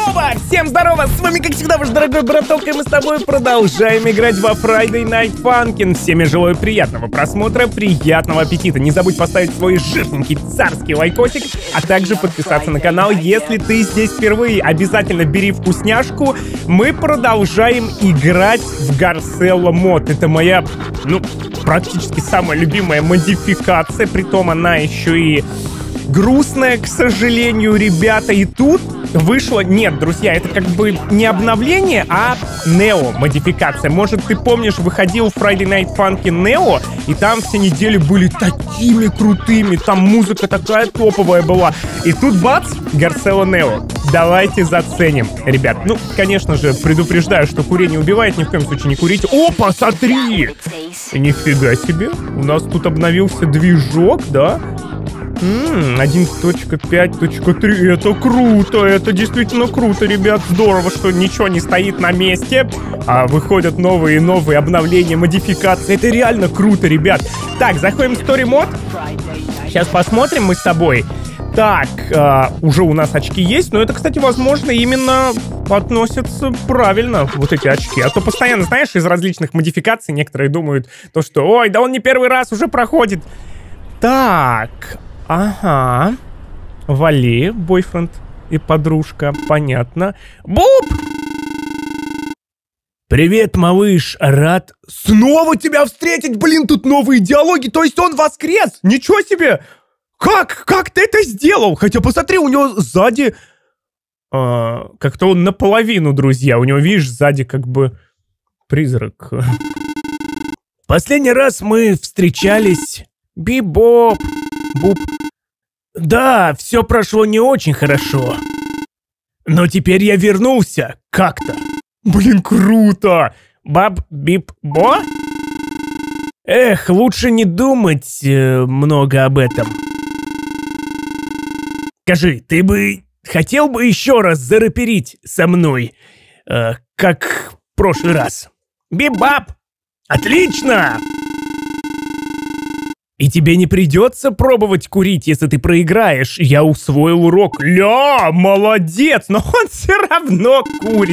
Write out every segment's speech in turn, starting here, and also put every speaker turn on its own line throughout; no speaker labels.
Оба! Всем здорово! С вами, как всегда, ваш дорогой браток, и мы с тобой продолжаем играть во Friday Night Funkin'. Всем желаю приятного просмотра, приятного аппетита. Не забудь поставить свой жирненький царский лайкосик, а также подписаться на канал, если ты здесь впервые. Обязательно бери вкусняшку. Мы продолжаем играть в Garcella мод. Это моя, практически самая любимая модификация, притом она еще и грустная, к сожалению, ребята. И тут вышло... Нет, друзья, это как бы не обновление, а Нео-модификация. Может, ты помнишь, выходил Friday Night Funkin' Neo, и там все недели были такими крутыми, там музыка такая топовая была. И тут бац, Garcella Neo. Давайте заценим, ребят. Конечно же, предупреждаю, что курение убивает, ни в коем случае не курите. Опа, смотри! Нифига себе, у нас тут обновился движок, да? 1.5.3. Это круто, это действительно круто, ребят. Здорово, что ничего не стоит на месте, а выходят новые и новые обновления, модификации. Это реально круто, ребят. Так, заходим в Story Mode. Сейчас посмотрим мы с тобой. Так, уже у нас очки есть, но это, кстати, возможно, именно относятся правильно, вот эти очки. А то постоянно, знаешь, из различных модификаций некоторые думают, то что, ой, да он не первый раз уже проходит. Так... Ага. Вали, бойфренд и подружка, понятно. Буп! Привет, малыш, рад снова тебя встретить. Блин, тут новые диалоги, то есть он воскрес. Ничего себе! Как ты это сделал? Хотя посмотри, у него сзади... как-то он наполовину, друзья. У него, видишь, сзади как бы призрак. Последний раз мы встречались... Бибоп. Буп. Да, все прошло не очень хорошо. Но теперь я вернулся как-то. Блин, круто. Баб-бип-бо? Эх, лучше не думать много об этом. Скажи, ты бы хотел бы еще раз зарэперить со мной, как в прошлый раз? Бибап! Отлично! И тебе не придется пробовать курить, если ты проиграешь. Я усвоил урок. Ля, молодец, но он все равно курит.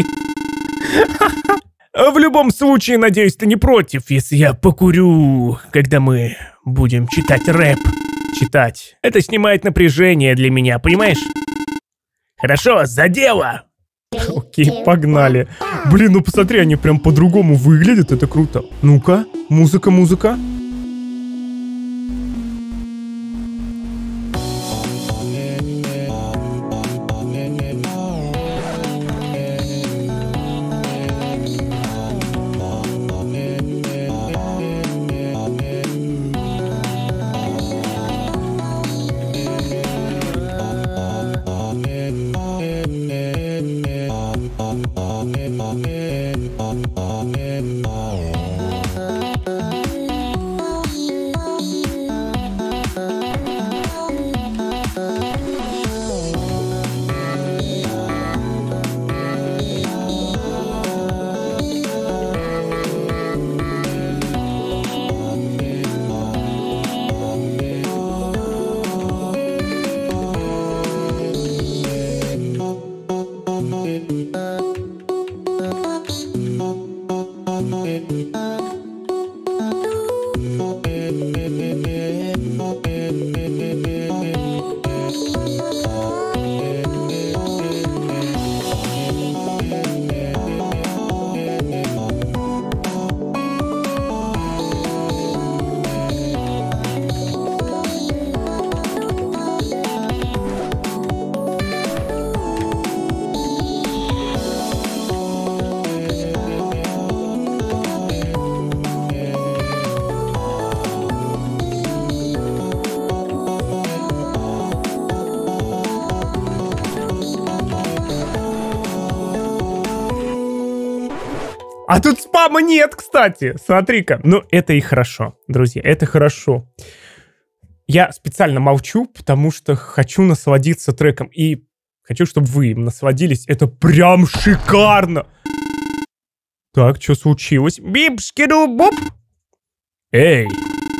В любом случае, надеюсь, ты не против, если я покурю, когда мы будем читать рэп. Читать. Это снимает напряжение для меня, понимаешь? Хорошо, за дело. Окей, погнали. Блин, посмотри, они прям по-другому выглядят, это круто. Ну-ка, музыка. А тут спама нет, кстати. Смотри-ка. Это и хорошо, друзья, это хорошо. Я специально молчу, потому что хочу насладиться треком. И хочу, чтобы вы им насладились. Это прям шикарно. Так, что случилось? Бип-шкиду-буп. Эй.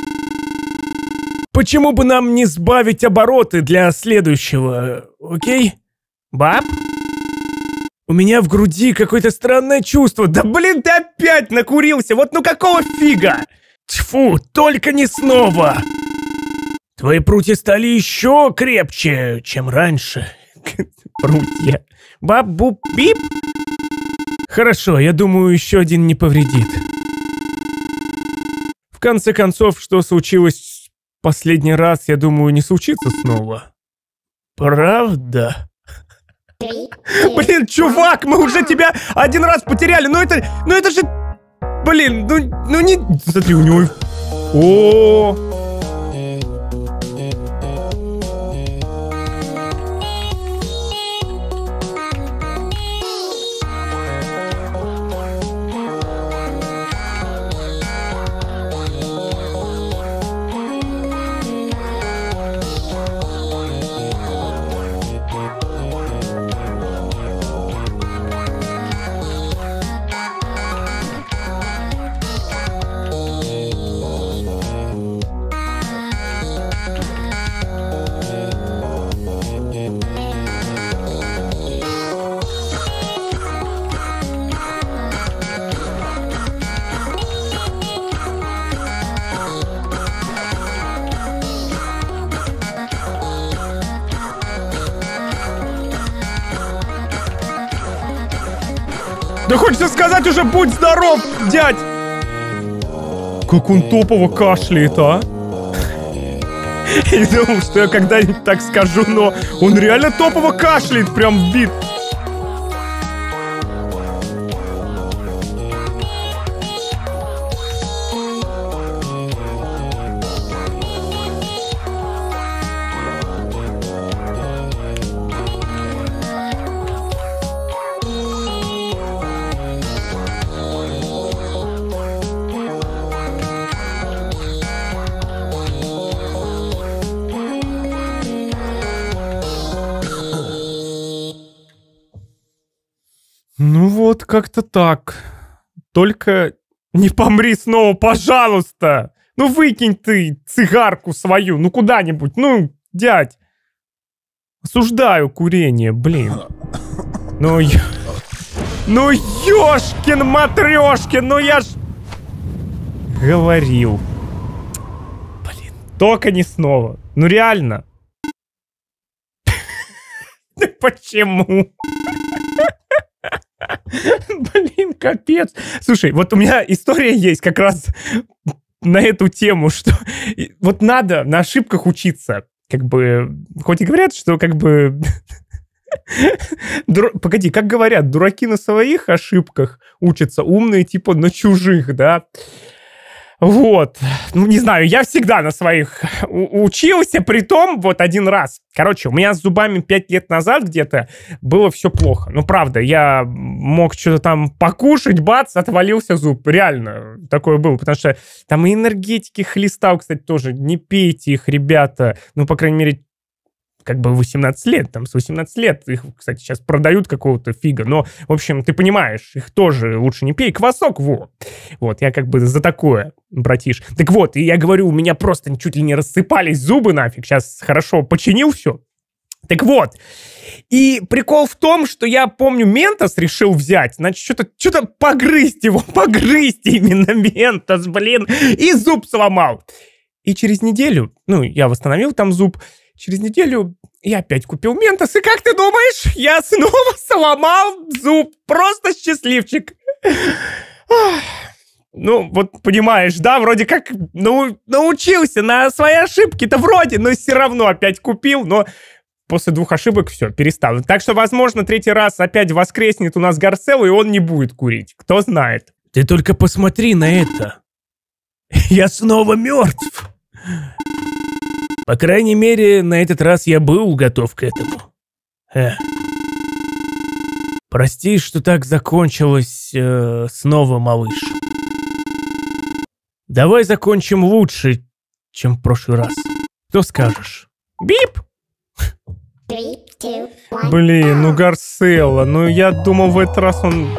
Почему бы нам не сбавить обороты для следующего, окей? Баб? У меня в груди какое-то странное чувство. Да блин, ты опять накурился. Вот ну какого фига? Тьфу, только не снова. Твои прутья стали еще крепче, чем раньше. Прутья. Бабу-бип. Хорошо, я думаю, еще один не повредит. В конце концов, что случилось последний раз, я думаю, не случится снова. Правда? Блин, чувак, мы уже тебя один раз потеряли. Ну это же... Блин, ну не... Смотри, у него... О. Да хочется сказать уже, будь здоров, дядь! Как он топово кашляет, а? Я не думал, что я когда-нибудь так скажу, но он реально топово кашляет, прям в бит. Ну вот, как-то так. Только не помри снова, пожалуйста. Ну выкинь ты цигарку свою, ну куда-нибудь. Ну, дядь. Осуждаю курение, блин. Ну, ну ёшкин-матрёшкин, ну я ж... Говорил. Блин, только не снова. Ну реально. Почему? Блин, капец. Слушай, вот у меня история есть как раз на эту тему, что вот надо на ошибках учиться. Как бы, хоть и говорят, что как бы... Погоди, как говорят, дураки на своих ошибках учатся, умные типа на чужих, да? Вот. Ну, не знаю, я всегда на своих учился, притом вот один раз. Короче, у меня с зубами 5 лет назад где-то было все плохо. Ну, правда, я мог что-то там покушать, бац, отвалился зуб. Реально, такое было, потому что там и энергетики хлестал, кстати, тоже. Не пейте их, ребята. Ну, по крайней мере, как бы 18 лет, там с 18 лет их, кстати, сейчас продают какого-то фига, но, в общем, ты понимаешь, их тоже лучше не пей, квасок, вот, я как бы за такое, братиш. Так вот, и я говорю, у меня просто чуть ли не рассыпались зубы нафиг, сейчас хорошо починил все. Так вот, и прикол в том, что я помню, Ментос решил взять, значит, что-то погрызть его, погрызть именно Ментос, блин, и зуб сломал. И через неделю, ну, я восстановил там зуб. Через неделю я опять купил Ментос, и как ты думаешь, я снова сломал зуб. Просто счастливчик. Ну, вот понимаешь, да, вроде как, ну, научился на свои ошибки-то вроде, но все равно опять купил, но после 2 ошибок все, перестал. Так что, возможно, 3-й раз опять воскреснет у нас Гарцел, и он не будет курить. Кто знает. Ты только посмотри на это. Я снова мертв. По крайней мере, на этот раз я был готов к этому. Прости, что так закончилось снова, малыш. Давай закончим лучше, чем в прошлый раз. Что скажешь? Бип!
3, 2, 1.
Блин, ну Гарцелло, ну я думал, в этот раз он...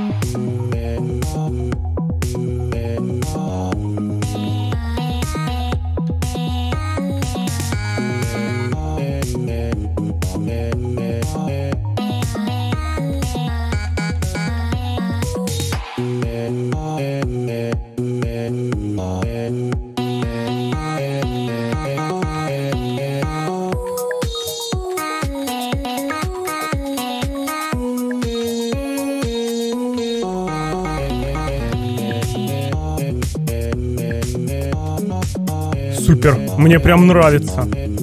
Супер, мне прям нравится.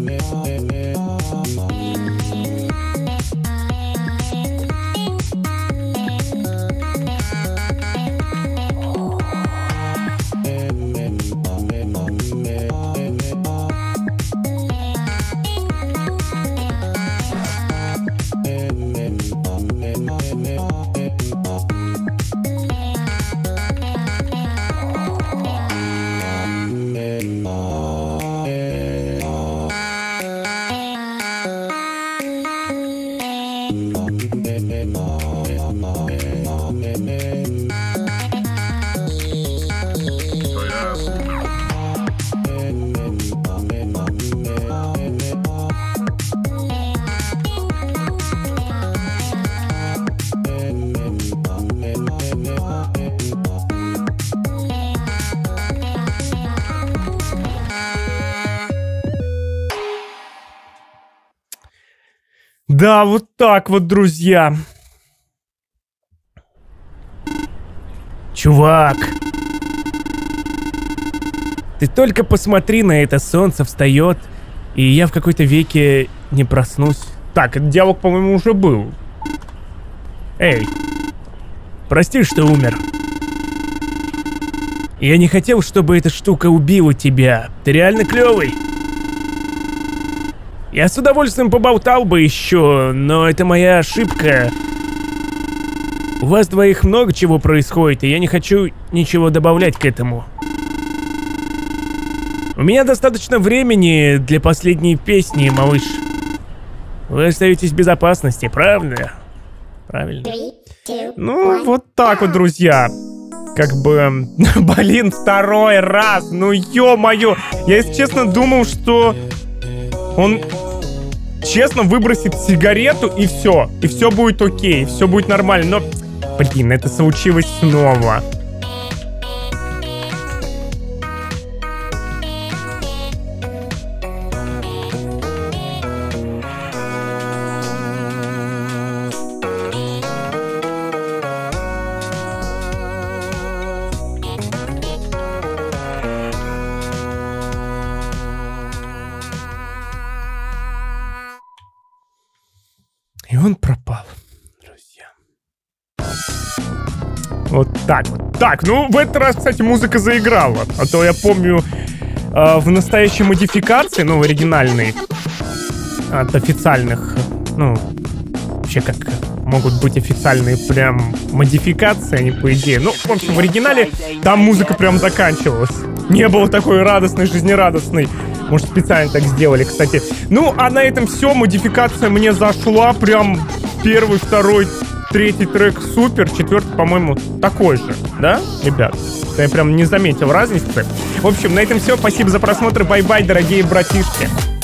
Да, вот так вот, друзья. Чувак. Ты только посмотри на это, солнце встает, и я в какой-то веке не проснусь. Так, этот диалог, по-моему, уже был. Эй, прости, что умер. Я не хотел, чтобы эта штука убила тебя. Ты реально клевый. Я с удовольствием поболтал бы еще, но это моя ошибка. У вас двоих много чего происходит, и я не хочу ничего добавлять к этому. У меня достаточно времени для последней песни, малыш. Вы остаетесь в безопасности, правда? Правильно. Ну, вот так вот, друзья. Как бы, блин, второй раз. Ну, ё-моё. Я, если честно, думал, что он честно выбросит сигарету и все. И все будет окей, все будет нормально. Но, блин, это случилось снова. И он пропал, друзья. Вот так вот. Так, ну в этот раз, кстати, музыка заиграла. А то я помню в настоящей модификации, ну, в оригинальной, от официальных, ну, вообще как могут быть официальные прям модификации, они по идее. Ну, в общем, в оригинале там музыка прям заканчивалась. Не было такой радостной, жизнерадостной. Может, специально так сделали, кстати. Ну, а на этом все. Модификация мне зашла. Прям первый, второй, третий трек супер. Четвертый, по-моему, такой же. Да, ребят? Я прям не заметил разницы. В общем, на этом все. Спасибо за просмотр. Бай-бай, дорогие братишки.